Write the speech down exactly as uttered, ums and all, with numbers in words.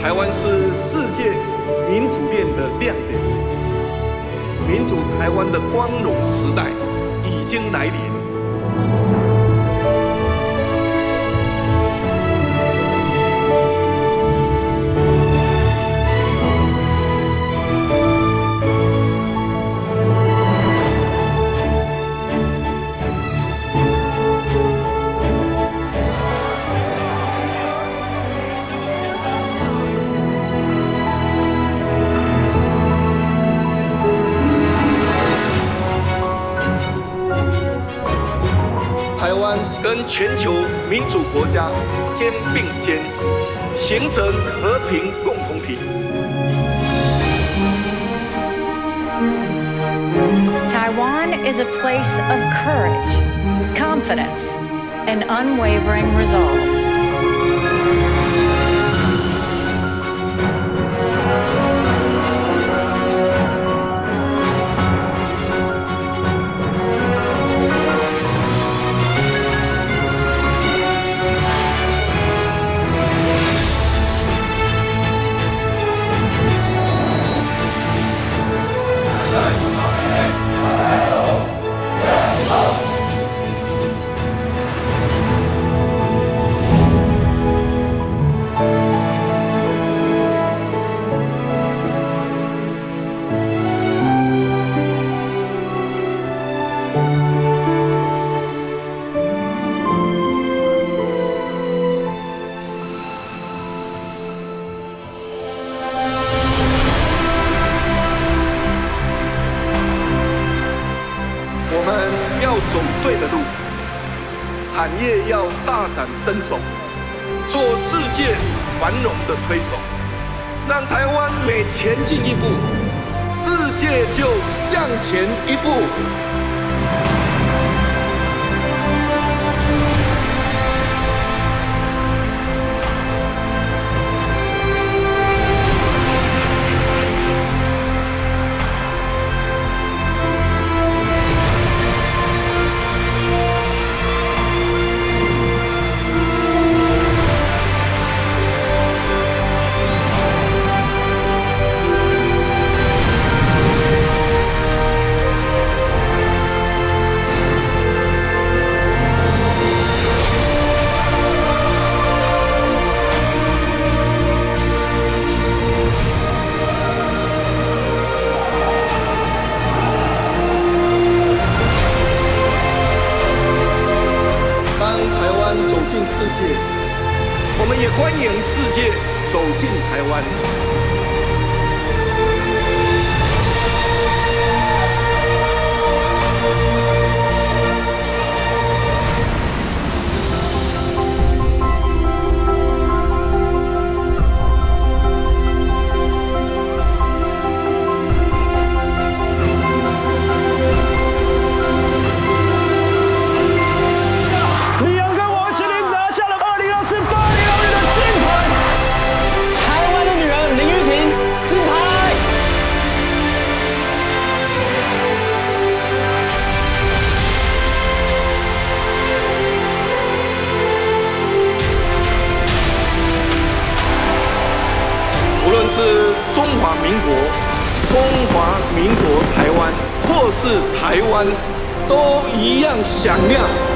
台湾是世界民主链的亮点，民主台湾的光荣时代已经来临。 台湾跟全球民主国家肩并肩，形成和平共同体。 Taiwan is a place of courage, confidence, and unwavering resolve.我们要走对的路，产业要大展身手，做世界繁荣的推手，让台湾每前进一步，世界就向前一步。 走进世界，我们也欢迎世界走进台湾。无论是中华民国、中华民国台湾，或是台湾，都一样响亮。